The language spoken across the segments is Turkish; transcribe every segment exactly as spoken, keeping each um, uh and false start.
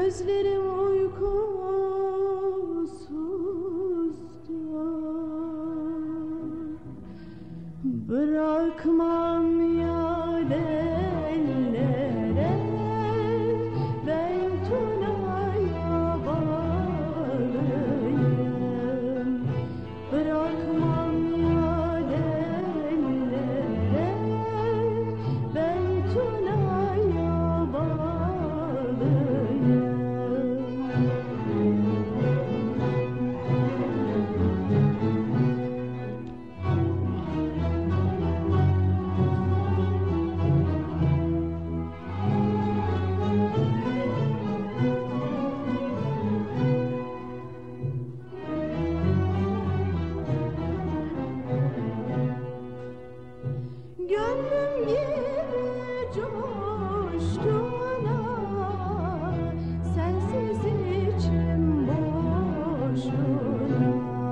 Gözlerim uykusuzca, bırakmam yâr ellere, ben Tuna'ya bağlıyım. Bırakmam yâr ellere, ben Tuna'ya bağlıyım. Gönlüm gibi coştuna, sensiz içim boşuna.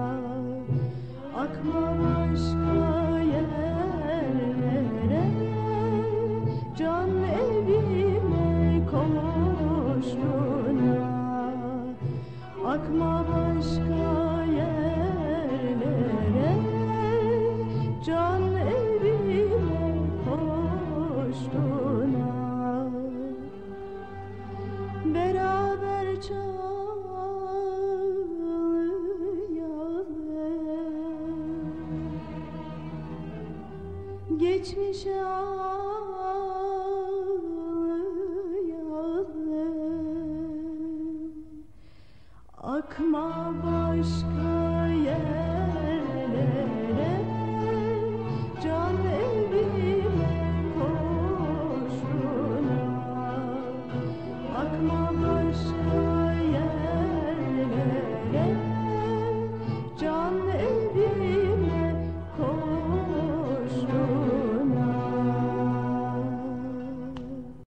Akma başka yerlere, can evime koştuna. Akma başka yerlere, can evime koştuna. Beraber çağlayalım, geçmişe ağlayalım. Akma başka yerlere, can evime koşuna. Akma başka